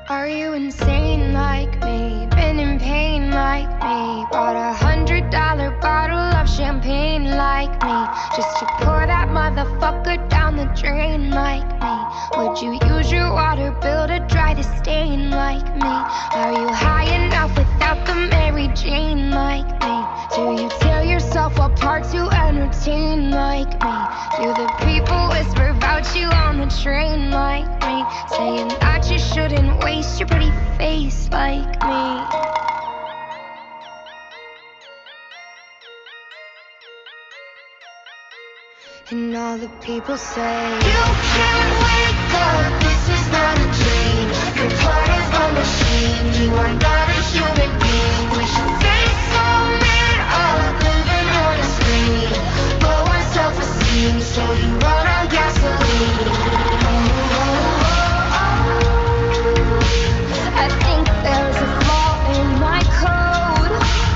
Are you insane like me? Been in pain like me? Bought $100 bottle of champagne like me, just to pour that motherfucker down the drain like me? Would you use your water bill to dry the stain like me? Are you high enough without the Mary Jane like me? Do you tear yourself apart to entertain like me? Do the people whisper about you on the train like me, saying that you shouldn't waste your pretty face like me? And all the people say, you can't wake up, this is not a dream. You're part of a machine, you are not a human being. We should face all men up, living on a screen. Low on self-esteem, so you run on gasoline. I think there's a flaw in my code.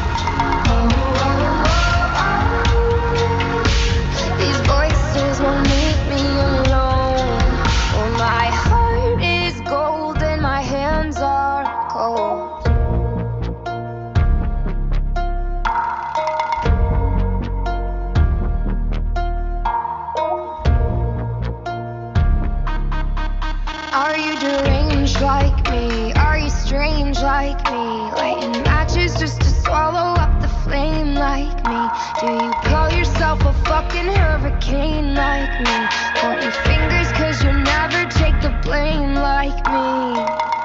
These voices won't leave me alone. Oh, my heart is gold and my hands are cold. Are you deranged like me? Are you strange like me? Lighting matches just to swallow up the flame like me? Do you call yourself a fucking hurricane like me? Point your fingers cause you never take the blame like me.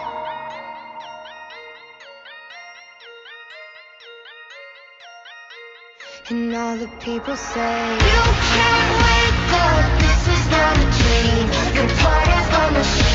And all the people say, you can't wake up, this is not a dream. You're part of a machine.